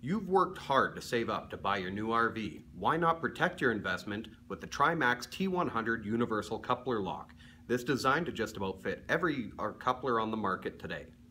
You've worked hard to save up to buy your new RV. Why not protect your investment with the Trimax T100 Universal Coupler Lock? This designed to just about fit every coupler on the market today.